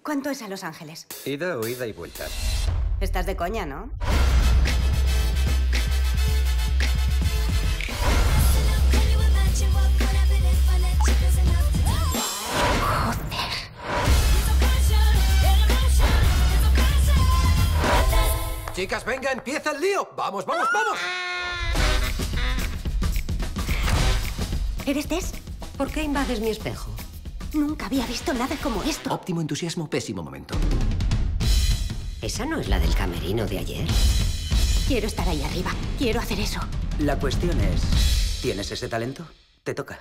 ¿Cuánto es a Los Ángeles? Ida o ida y vuelta. Estás de coña, ¿no? Chicas, venga, empieza el lío. ¡Vamos, vamos, vamos! ¿Eres Tess? ¿Por qué invades mi espejo? Nunca había visto nada como esto. Óptimo entusiasmo, pésimo momento. ¿Esa no es la del camerino de ayer? Quiero estar ahí arriba. Quiero hacer eso. La cuestión es, ¿tienes ese talento? Te toca.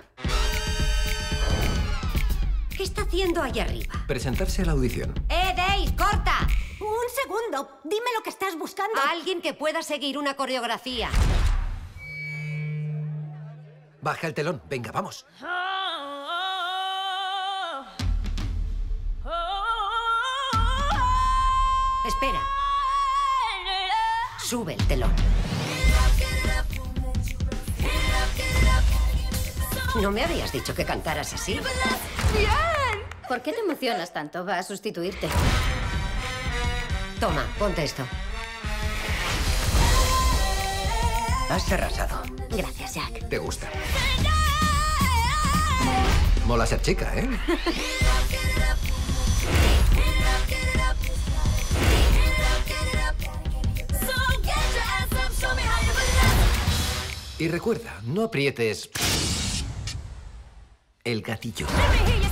¿Qué está haciendo ahí arriba? Presentarse a la audición. Dave, corta! Un segundo. Dime lo que estás buscando. Alguien que pueda seguir una coreografía. Baja el telón. Venga, vamos. Espera. Sube el telón. ¿No me habías dicho que cantaras así? ¡Bien! ¿Por qué te emocionas tanto? Va a sustituirte. Toma, ponte esto. Has arrasado. Gracias, Jack. ¿Te gusta? Mola ser chica, ¿eh? Y recuerda, no aprietes el gatillo.